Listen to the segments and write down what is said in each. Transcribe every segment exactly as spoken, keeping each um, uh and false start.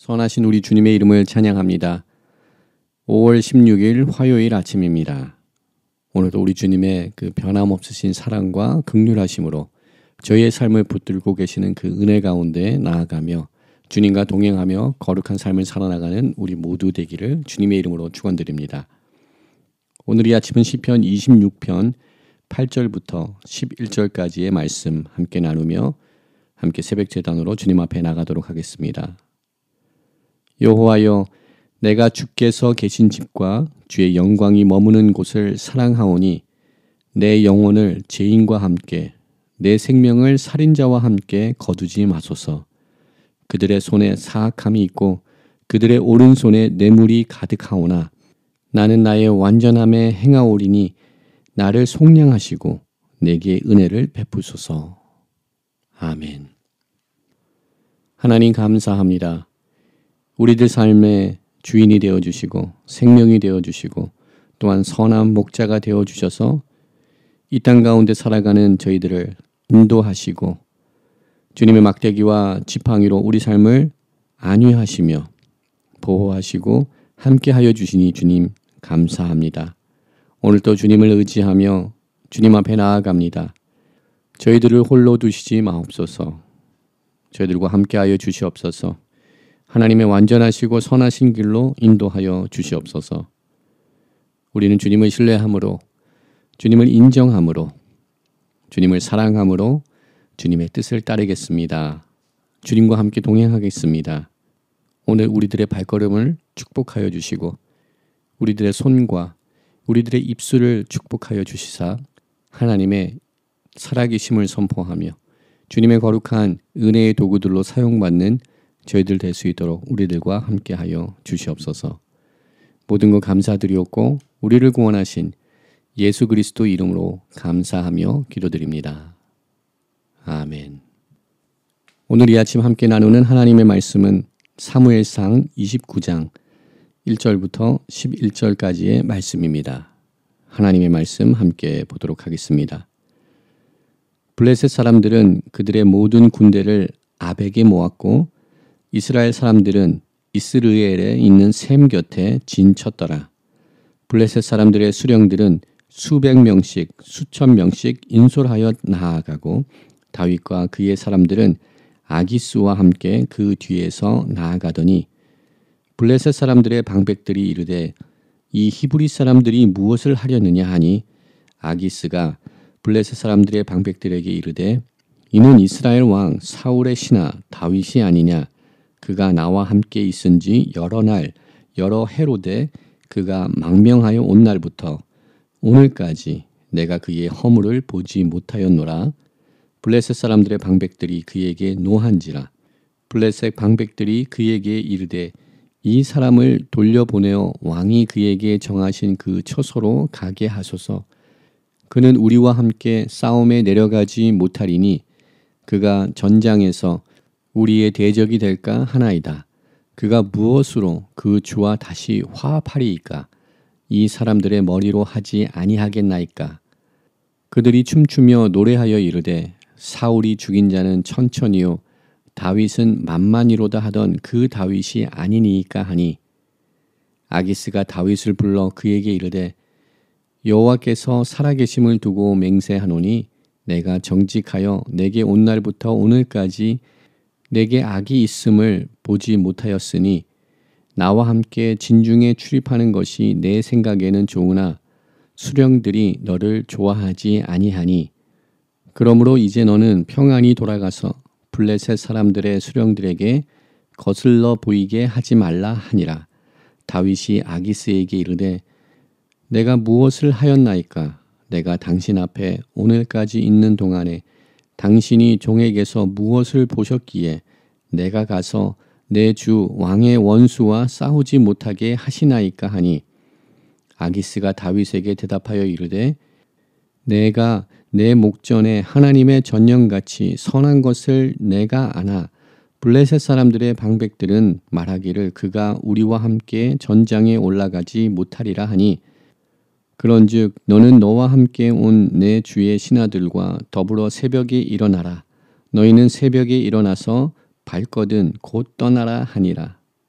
선하신 우리 주님의 이름을 찬양합니다. 오월 십육일 화요일 아침입니다. 오늘도 우리 주님의 그 변함없으신 사랑과 긍휼하심으로 저희의 삶을 붙들고 계시는 그 은혜 가운데 나아가며 주님과 동행하며 거룩한 삶을 살아나가는 우리 모두 되기를 주님의 이름으로 축원드립니다. 오늘 이 아침은 시편 이십육편 팔절부터 십일절까지의 말씀 함께 나누며 함께 새벽 제단으로 주님 앞에 나가도록 하겠습니다. 여호와여, 내가 주께서 계신 집과 주의 영광이 머무는 곳을 사랑하오니 내 영혼을 죄인과 함께 내 생명을 살인자와 함께 거두지 마소서. 그들의 손에 사악함이 있고 그들의 오른손에 뇌물이 가득하오나 나는 나의 완전함에 행하오리니 나를 속량하시고 내게 은혜를 베푸소서. 아멘. 하나님 감사합니다. 우리들 삶의 주인이 되어주시고 생명이 되어주시고 또한 선한 목자가 되어주셔서 이 땅 가운데 살아가는 저희들을 인도하시고 주님의 막대기와 지팡이로 우리 삶을 안위하시며 보호하시고 함께하여 주시니 주님 감사합니다. 오늘도 주님을 의지하며 주님 앞에 나아갑니다. 저희들을 홀로 두시지 마옵소서. 저희들과 함께하여 주시옵소서. 하나님의 완전하시고 선하신 길로 인도하여 주시옵소서. 우리는 주님을 신뢰함으로, 주님을 인정함으로, 주님을 사랑함으로 주님의 뜻을 따르겠습니다. 주님과 함께 동행하겠습니다. 오늘 우리들의 발걸음을 축복하여 주시고 우리들의 손과 우리들의 입술을 축복하여 주시사 하나님의 살아계심을 선포하며 주님의 거룩한 은혜의 도구들로 사용받는 저희들 될 수 있도록 우리들과 함께하여 주시옵소서. 모든 것 감사드리옵고 우리를 구원하신 예수 그리스도 이름으로 감사하며 기도드립니다. 아멘. 오늘 이 아침 함께 나누는 하나님의 말씀은 사무엘상 이십구장 일절부터 십일절까지의 말씀입니다. 하나님의 말씀 함께 보도록 하겠습니다. 블레셋 사람들은 그들의 모든 군대를 아벡에 모았고 이스라엘 사람들은 이스르엘에 있는 셈 곁에 진쳤더라. 블레셋 사람들의 수령들은 수백 명씩 수천 명씩 인솔하여 나아가고 다윗과 그의 사람들은 아기스와 함께 그 뒤에서 나아가더니 블레셋 사람들의 방백들이 이르되 이 히브리 사람들이 무엇을 하려느냐 하니 아기스가 블레셋 사람들의 방백들에게 이르되 이는 이스라엘 왕 사울의 신하 다윗이 아니냐. 그가 나와 함께 있은지 여러 날 여러 해로되 그가 망명하여 온 날부터 오늘까지 내가 그의 허물을 보지 못하였노라. 블레셋 사람들의 방백들이 그에게 노한지라. 블레셋 방백들이 그에게 이르되 이 사람을 돌려보내어 왕이 그에게 정하신 그 처소로 가게 하소서. 그는 우리와 함께 싸움에 내려가지 못하리니 그가 전장에서 우리의 대적이 될까 하나이다. 그가 무엇으로 그 주와 다시 화합하리이까? 이 사람들의 머리로 하지 아니하겠나이까? 그들이 춤추며 노래하여 이르되 사울이 죽인 자는 천천히요 다윗은 만만이로다 하던 그 다윗이 아니니이까 하니 아기스가 다윗을 불러 그에게 이르되 여호와께서 살아계심을 두고 맹세하노니 내가 정직하여 내게 온 날부터 오늘까지 내게 악이 있음을 보지 못하였으니 나와 함께 진중에 출입하는 것이 내 생각에는 좋으나 수령들이 너를 좋아하지 아니하니 그러므로 이제 너는 평안히 돌아가서 블레셋 사람들의 수령들에게 거슬러 보이게 하지 말라 하니라. 다윗이 아기스에게 이르되 내가 무엇을 하였나이까? 내가 당신 앞에 오늘까지 있는 동안에 당신이 종에게서 무엇을 보셨기에 내가 가서 내 주 왕의 원수와 싸우지 못하게 하시나이까 하니 아기스가 다윗에게 대답하여 이르되 내가 내 목전에 하나님의 전령같이 선한 것을 내가 아나 블레셋 사람들의 방백들은 말하기를 그가 우리와 함께 전장에 올라가지 못하리라 하니 그런즉 너는 너와 함께 온 내 주의 신하들과 더불어 새벽에 일어나라. 너희는 새벽에 일어나서 발거든 곧 떠나라 하니라.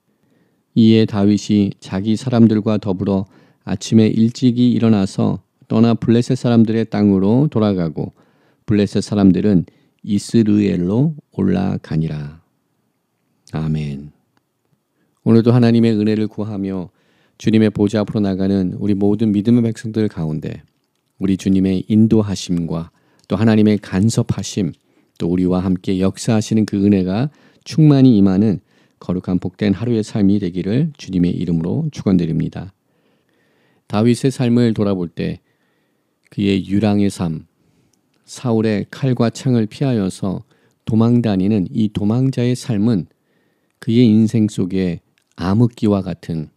이에 다윗이 자기 사람들과 더불어 아침에 일찍이 일어나서 떠나 블레셋 사람들의 땅으로 돌아가고 블레셋 사람들은 이스르엘로 올라가니라. 아멘. 오늘도 하나님의 은혜를 구하며 주님의 보좌 앞으로 나가는 우리 모든 믿음의 백성들 가운데 우리 주님의 인도하심과 또 하나님의 간섭하심, 또 우리와 함께 역사하시는 그 은혜가 충만히 임하는 거룩한 복된 하루의 삶이 되기를 주님의 이름으로 축원드립니다. 다윗의 삶을 돌아볼 때 그의 유랑의 삶, 사울의 칼과 창을 피하여서 도망다니는 이 도망자의 삶은 그의 인생 속에 암흑기와 같은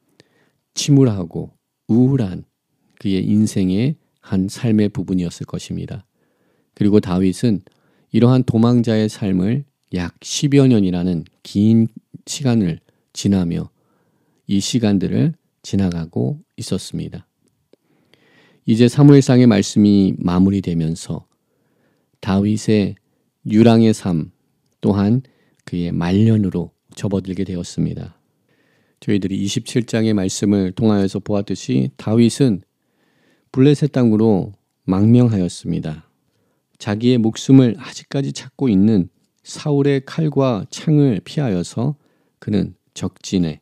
침울하고 우울한 그의 인생의 한 삶의 부분이었을 것입니다. 그리고 다윗은 이러한 도망자의 삶을 약 십여 년이라는 긴 시간을 지나며 이 시간들을 지나가고 있었습니다. 이제 사무엘상의 말씀이 마무리되면서 다윗의 유랑의 삶 또한 그의 말년으로 접어들게 되었습니다. 저희들이 이십칠 장의 말씀을 통하여서 보았듯이 다윗은 블레셋 땅으로 망명하였습니다. 자기의 목숨을 아직까지 찾고 있는 사울의 칼과 창을 피하여서 그는 적진에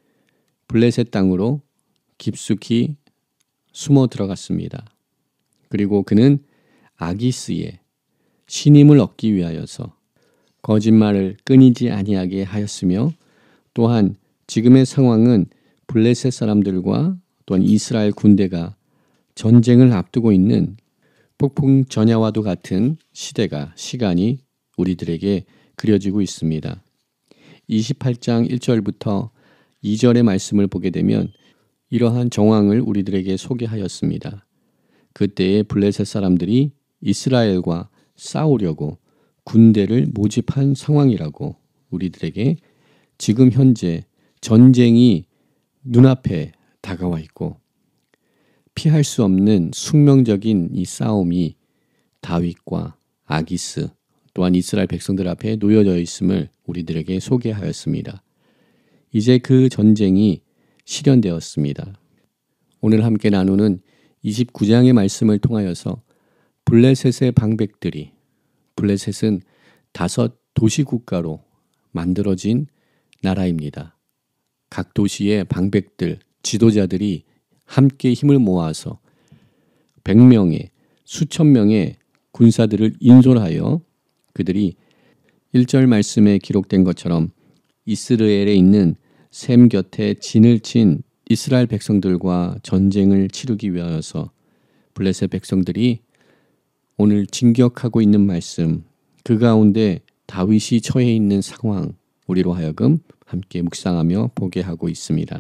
블레셋 땅으로 깊숙이 숨어 들어갔습니다. 그리고 그는 아기스의 신임을 얻기 위하여서 거짓말을 끊이지 아니하게 하였으며 또한 지금의 상황은 블레셋 사람들과 또한 이스라엘 군대가 전쟁을 앞두고 있는 폭풍전야와도 같은 시대가 시간이 우리들에게 그려지고 있습니다. 이십팔 장 일 절부터 이 절의 말씀을 보게 되면 이러한 정황을 우리들에게 소개하였습니다. 그때의 블레셋 사람들이 이스라엘과 싸우려고 군대를 모집한 상황이라고 우리들에게 지금 현재 전쟁이 눈앞에 다가와 있고 피할 수 없는 숙명적인 이 싸움이 다윗과 아기스 또한 이스라엘 백성들 앞에 놓여져 있음을 우리들에게 소개하였습니다. 이제 그 전쟁이 실현되었습니다. 오늘 함께 나누는 이십구 장의 말씀을 통하여서 블레셋의 방백들이 블레셋은 다섯 도시국가로 만들어진 나라입니다. 각 도시의 방백들, 지도자들이 함께 힘을 모아서 백 명의 수천 명의 군사들을 인솔하여 그들이 일 절 말씀에 기록된 것처럼 이스라엘에 있는 셈 곁에 진을 친 이스라엘 백성들과 전쟁을 치르기 위하여서 블레셋 백성들이 오늘 진격하고 있는 말씀, 그 가운데 다윗이 처해 있는 상황, 우리로 하여금 함께 묵상하며 보게 하고 있습니다.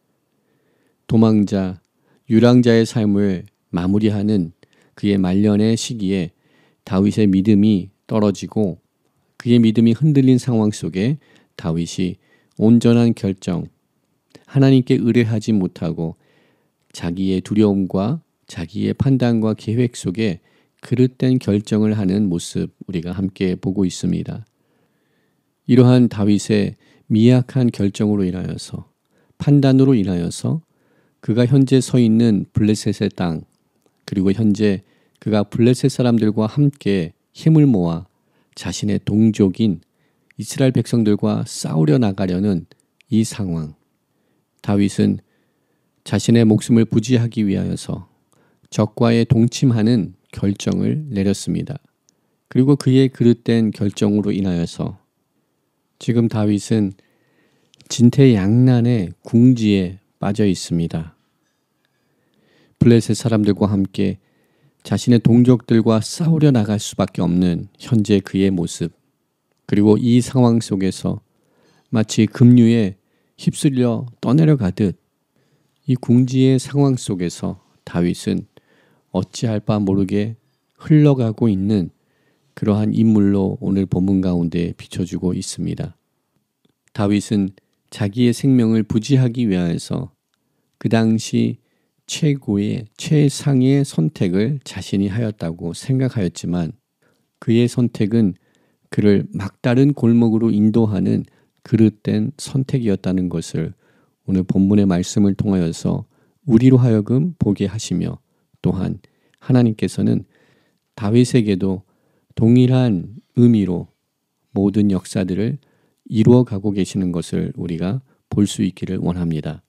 도망자, 유랑자의 삶을 마무리하는 그의 말년의 시기에 다윗의 믿음이 떨어지고 그의 믿음이 흔들린 상황 속에 다윗이 온전한 결정, 하나님께 의뢰하지 못하고 자기의 두려움과 자기의 판단과 계획 속에 그릇된 결정을 하는 모습 우리가 함께 보고 있습니다. 이러한 다윗의 미약한 결정으로 인하여서 판단으로 인하여서 그가 현재 서 있는 블레셋의 땅 그리고 현재 그가 블레셋 사람들과 함께 힘을 모아 자신의 동족인 이스라엘 백성들과 싸우려 나가려는 이 상황, 다윗은 자신의 목숨을 부지하기 위하여서 적과의 동침하는 결정을 내렸습니다. 그리고 그의 그릇된 결정으로 인하여서 지금 다윗은 진퇴양난의 궁지에 빠져 있습니다. 블레셋 사람들과 함께 자신의 동족들과 싸우려 나갈 수밖에 없는 현재 그의 모습, 그리고 이 상황 속에서 마치 급류에 휩쓸려 떠내려가듯 이 궁지의 상황 속에서 다윗은 어찌할 바 모르게 흘러가고 있는 그러한 인물로 오늘 본문 가운데 비춰주고 있습니다. 다윗은 자기의 생명을 부지하기 위하여서 그 당시 최고의 최상의 선택을 자신이 하였다고 생각하였지만 그의 선택은 그를 막다른 골목으로 인도하는 그릇된 선택이었다는 것을 오늘 본문의 말씀을 통하여서 우리로 하여금 보게 하시며 또한 하나님께서는 다윗에게도 동일한 의미로 모든 역사들을 이루어가고 계시는 것을 우리가 볼 수 있기를 원합니다.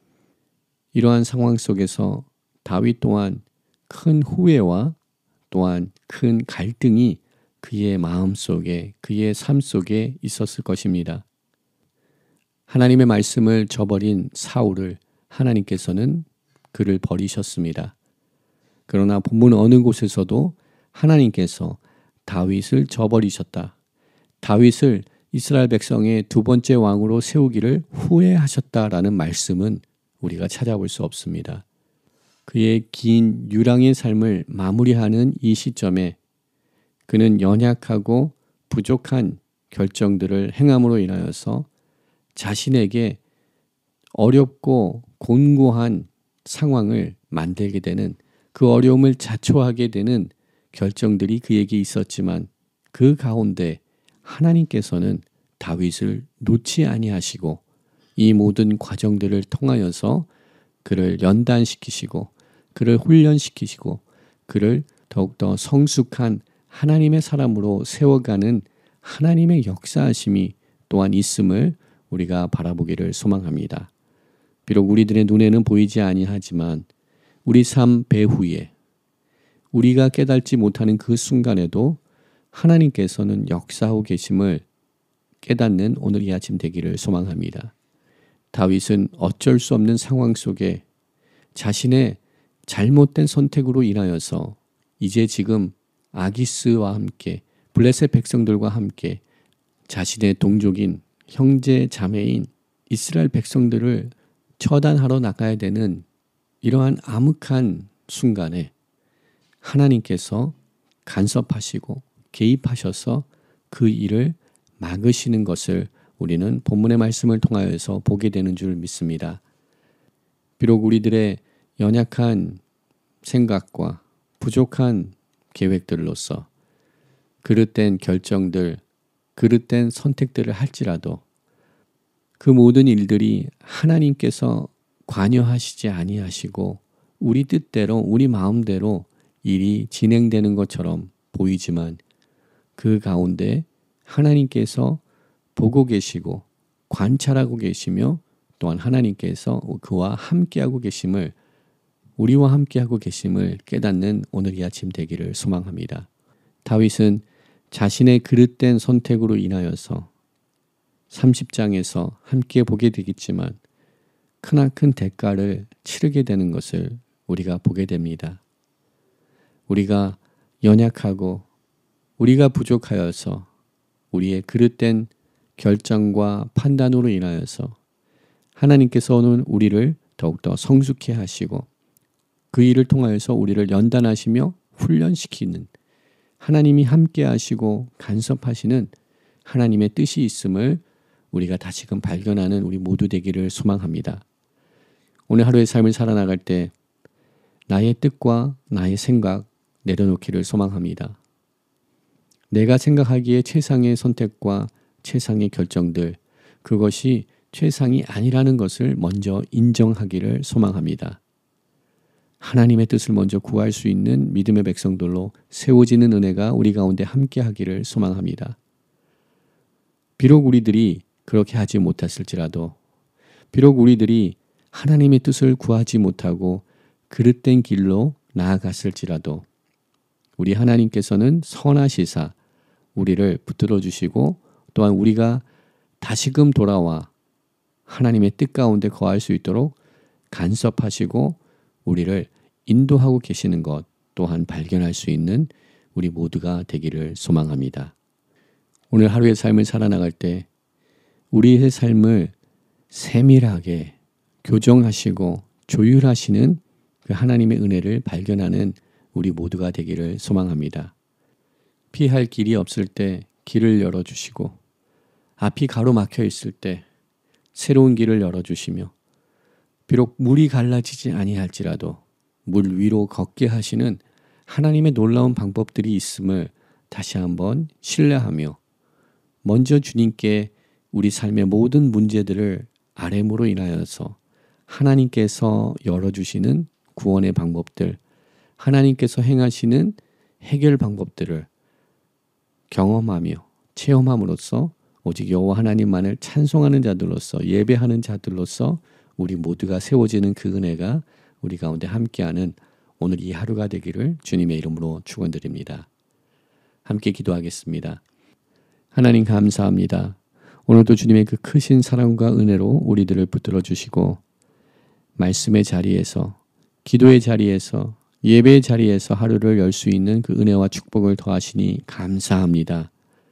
이러한 상황 속에서 다윗 또한 큰 후회와 또한 큰 갈등이 그의 마음 속에, 그의 삶 속에 있었을 것입니다. 하나님의 말씀을 저버린 사울을 하나님께서는 그를 버리셨습니다. 그러나 본문 어느 곳에서도 하나님께서 다윗을 저버리셨다. 다윗을 이스라엘 백성의 두 번째 왕으로 세우기를 후회하셨다라는 말씀은 우리가 찾아볼 수 없습니다. 그의 긴 유랑의 삶을 마무리하는 이 시점에 그는 연약하고 부족한 결정들을 행함으로 인하여서 자신에게 어렵고 곤고한 상황을 만들게 되는, 그 어려움을 자초하게 되는 결정들이 그에게 있었지만 그 가운데 하나님께서는 다윗을 놓지 아니하시고 이 모든 과정들을 통하여서 그를 연단시키시고 그를 훈련시키시고 그를 더욱더 성숙한 하나님의 사람으로 세워가는 하나님의 역사하심이 또한 있음을 우리가 바라보기를 소망합니다. 비록 우리들의 눈에는 보이지 아니하지만 우리 삶 배후에 우리가 깨닫지 못하는 그 순간에도 하나님께서는 역사하고 계심을 깨닫는 오늘 이 아침 되기를 소망합니다. 다윗은 어쩔 수 없는 상황 속에 자신의 잘못된 선택으로 인하여서 이제 지금 아기스와 함께 블레셋 백성들과 함께 자신의 동족인 형제 자매인 이스라엘 백성들을 처단하러 나가야 되는 이러한 암흑한 순간에 하나님께서 간섭하시고 개입하셔서 그 일을 막으시는 것을 우리는 본문의 말씀을 통하여서 보게 되는 줄 믿습니다. 비록 우리들의 연약한 생각과 부족한 계획들로서 그릇된 결정들, 그릇된 선택들을 할지라도 그 모든 일들이 하나님께서 관여하시지 아니하시고 우리 뜻대로 우리 마음대로 일이 진행되는 것처럼 보이지만 그 가운데 하나님께서 보고 계시고 관찰하고 계시며 또한 하나님께서 그와 함께하고 계심을, 우리와 함께하고 계심을 깨닫는 오늘 이 아침 되기를 소망합니다. 다윗은 자신의 그릇된 선택으로 인하여서 삼십 장에서 함께 보게 되겠지만 크나큰 대가를 치르게 되는 것을 우리가 보게 됩니다. 우리가 연약하고 우리가 부족하여서 우리의 그릇된 결정과 판단으로 인하여서 하나님께서는 우리를 더욱더 성숙해 하시고 그 일을 통하여서 우리를 연단하시며 훈련시키는, 하나님이 함께 하시고 간섭하시는 하나님의 뜻이 있음을 우리가 다시금 발견하는 우리 모두 되기를 소망합니다. 오늘 하루의 삶을 살아나갈 때 나의 뜻과 나의 생각 내려놓기를 소망합니다. 내가 생각하기에 최상의 선택과 최상의 결정들, 그것이 최상이 아니라는 것을 먼저 인정하기를 소망합니다. 하나님의 뜻을 먼저 구할 수 있는 믿음의 백성들로 세워지는 은혜가 우리 가운데 함께하기를 소망합니다. 비록 우리들이 그렇게 하지 못했을지라도, 비록 우리들이 하나님의 뜻을 구하지 못하고 그릇된 길로 나아갔을지라도 우리 하나님께서는 선하시사 우리를 붙들어 주시고 또한 우리가 다시금 돌아와 하나님의 뜻 가운데 거할 수 있도록 간섭하시고 우리를 인도하고 계시는 것 또한 발견할 수 있는 우리 모두가 되기를 소망합니다. 오늘 하루의 삶을 살아나갈 때 우리의 삶을 세밀하게 교정하시고 조율하시는 그 하나님의 은혜를 발견하는 우리 모두가 되기를 소망합니다. 피할 길이 없을 때 길을 열어주시고 앞이 가로막혀 있을 때 새로운 길을 열어주시며 비록 물이 갈라지지 아니할지라도 물 위로 걷게 하시는 하나님의 놀라운 방법들이 있음을 다시 한번 신뢰하며 먼저 주님께 우리 삶의 모든 문제들을 아뢰므로 인하여서 하나님께서 열어주시는 구원의 방법들, 하나님께서 행하시는 해결 방법들을 경험하며 체험함으로써 오직 여호와 하나님만을 찬송하는 자들로서 예배하는 자들로서 우리 모두가 세워지는 그 은혜가 우리 가운데 함께하는 오늘 이 하루가 되기를 주님의 이름으로 축원드립니다. 함께 기도하겠습니다. 하나님 감사합니다. 오늘도 주님의 그 크신 사랑과 은혜로 우리들을 붙들어 주시고 말씀의 자리에서, 기도의 자리에서, 예배의 자리에서 하루를 열 수 있는 그 은혜와 축복을 더하시니 감사합니다.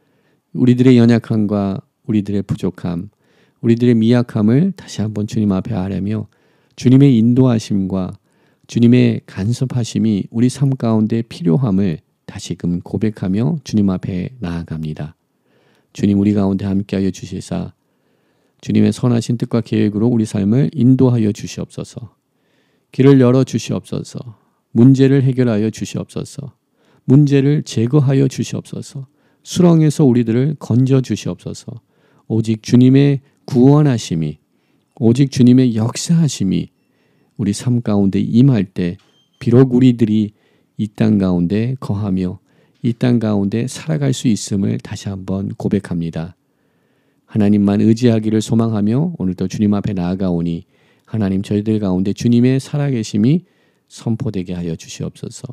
우리들의 연약함과 우리들의 부족함, 우리들의 미약함을 다시 한번 주님 앞에 아뢰며 주님의 인도하심과 주님의 간섭하심이 우리 삶 가운데 필요함을 다시금 고백하며 주님 앞에 나아갑니다. 주님 우리 가운데 함께하여 주시사 주님의 선하신 뜻과 계획으로 우리 삶을 인도하여 주시옵소서. 길을 열어 주시옵소서. 문제를 해결하여 주시옵소서. 문제를 제거하여 주시옵소서. 수렁에서 우리들을 건져 주시옵소서. 오직 주님의 구원하심이, 오직 주님의 역사하심이 우리 삶 가운데 임할 때 비록 우리들이 이 땅 가운데 거하며 이 땅 가운데 살아갈 수 있음을 다시 한번 고백합니다. 하나님만 의지하기를 소망하며 오늘도 주님 앞에 나아가오니 하나님 저희들 가운데 주님의 살아계심이 선포되게 하여 주시옵소서.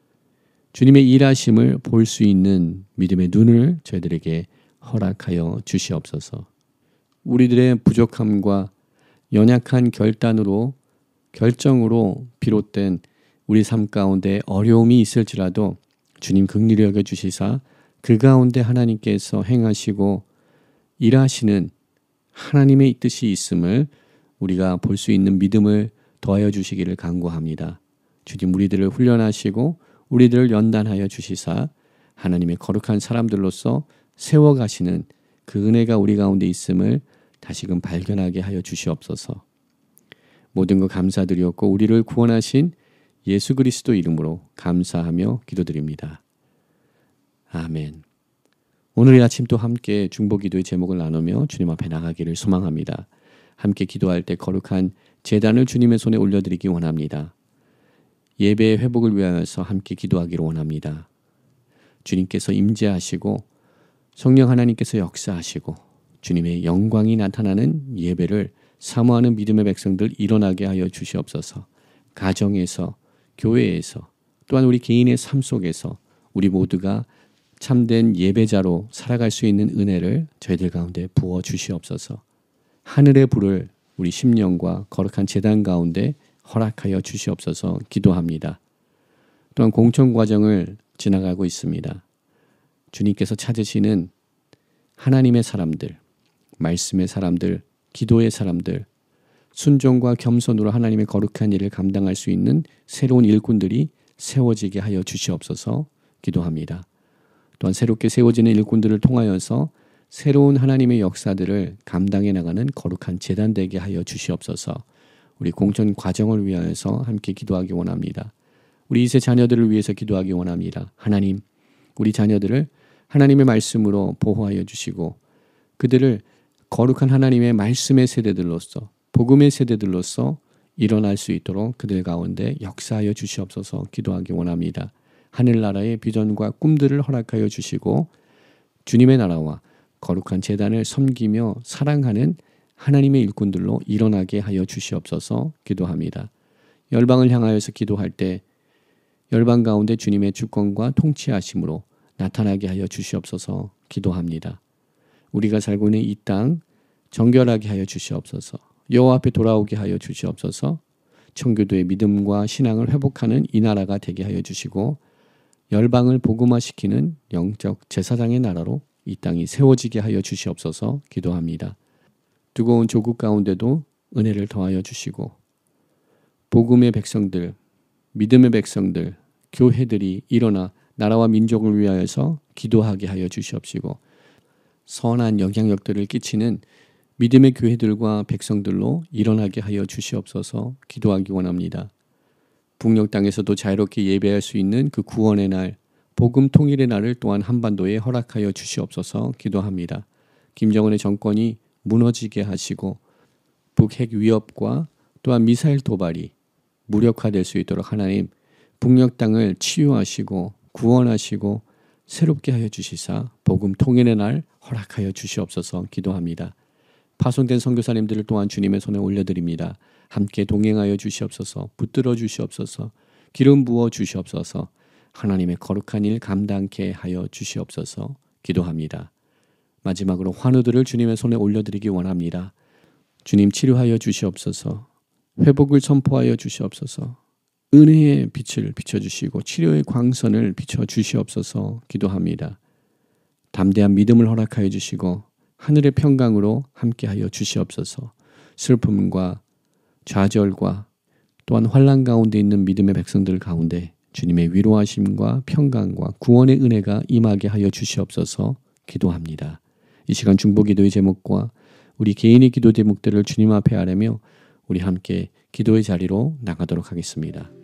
주님의 일하심을 볼 수 있는 믿음의 눈을 저희들에게 허락하여 주시옵소서. 우리들의 부족함과 연약한 결단으로 결정으로 비롯된 우리 삶 가운데 어려움이 있을지라도 주님 긍휼히 여겨 주시사 그 가운데 하나님께서 행하시고 일하시는 하나님의 뜻이 있음을 우리가 볼 수 있는 믿음을 더하여 주시기를 간구합니다. 주님 우리들을 훈련하시고 우리들을 연단하여 주시사 하나님의 거룩한 사람들로서 세워가시는 그 은혜가 우리 가운데 있음을 다시금 발견하게 하여 주시옵소서. 모든 것 감사드리었고 우리를 구원하신 예수 그리스도 이름으로 감사하며 기도드립니다. 아멘. 오늘 이 아침 또 함께 중보기도의 제목을 나누며 주님 앞에 나가기를 소망합니다. 함께 기도할 때 거룩한 제단을 주님의 손에 올려드리기 원합니다. 예배의 회복을 위하여서 함께 기도하기를 원합니다. 주님께서 임재하시고 성령 하나님께서 역사하시고 주님의 영광이 나타나는 예배를 사모하는 믿음의 백성들 일어나게 하여 주시옵소서. 가정에서, 교회에서, 또한 우리 개인의 삶 속에서 우리 모두가 참된 예배자로 살아갈 수 있는 은혜를 저희들 가운데 부어 주시옵소서. 하늘의 불을 우리 심령과 거룩한 제단 가운데 허락하여 주시옵소서 기도합니다. 또한 공천 과정을 지나가고 있습니다. 주님께서 찾으시는 하나님의 사람들, 말씀의 사람들, 기도의 사람들, 순종과 겸손으로 하나님의 거룩한 일을 감당할 수 있는 새로운 일꾼들이 세워지게 하여 주시옵소서 기도합니다. 또한 새롭게 세워지는 일꾼들을 통하여서 새로운 하나님의 역사들을 감당해 나가는 거룩한 제단 되게 하여 주시옵소서. 우리 공천 과정을 위하여서 함께 기도하기 원합니다. 우리 이세 자녀들을 위해서 기도하기 원합니다. 하나님, 우리 자녀들을 하나님의 말씀으로 보호하여 주시고 그들을 거룩한 하나님의 말씀의 세대들로서 복음의 세대들로서 일어날 수 있도록 그들 가운데 역사하여 주시옵소서 기도하기 원합니다. 하늘나라의 비전과 꿈들을 허락하여 주시고 주님의 나라와 거룩한 제단을 섬기며 사랑하는 하나님의 일꾼들로 일어나게 하여 주시옵소서 기도합니다. 열방을 향하여서 기도할 때 열방 가운데 주님의 주권과 통치하심으로 나타나게 하여 주시옵소서 기도합니다. 우리가 살고 있는 이 땅 정결하게 하여 주시옵소서. 여호와 앞에 돌아오게 하여 주시옵소서. 청교도의 믿음과 신앙을 회복하는 이 나라가 되게 하여 주시고 열방을 복음화시키는 영적 제사장의 나라로 이 땅이 세워지게 하여 주시옵소서 기도합니다. 두꺼운 조국 가운데도 은혜를 더하여 주시고 복음의 백성들, 믿음의 백성들, 교회들이 일어나 나라와 민족을 위하여서 기도하게 하여 주시옵시고 선한 영향력들을 끼치는 믿음의 교회들과 백성들로 일어나게 하여 주시옵소서 기도하기 원합니다. 북녘 땅에서도 자유롭게 예배할 수 있는 그 구원의 날, 복음 통일의 날을 또한 한반도에 허락하여 주시옵소서 기도합니다. 김정은의 정권이 무너지게 하시고 북핵 위협과 또한 미사일 도발이 무력화될 수 있도록 하나님 북녘 땅을 치유하시고 구원하시고 새롭게 하여 주시사 복음 통일의 날 허락하여 주시옵소서 기도합니다. 파송된 선교사님들을 또한 주님의 손에 올려드립니다. 함께 동행하여 주시옵소서, 붙들어 주시옵소서, 기름 부어 주시옵소서, 하나님의 거룩한 일 감당케 하여 주시옵소서 기도합니다. 마지막으로 환우들을 주님의 손에 올려드리기 원합니다. 주님 치료하여 주시옵소서, 회복을 선포하여 주시옵소서, 은혜의 빛을 비춰주시고 치료의 광선을 비춰주시옵소서 기도합니다. 담대한 믿음을 허락하여 주시고 하늘의 평강으로 함께하여 주시옵소서. 슬픔과 좌절과 또한 환난 가운데 있는 믿음의 백성들 가운데 주님의 위로하심과 평강과 구원의 은혜가 임하게 하여 주시옵소서 기도합니다. 이 시간 중보기도의 제목과 우리 개인의 기도 제목들을 주님 앞에 아뢰며 우리 함께 기도의 자리로 나가도록 하겠습니다.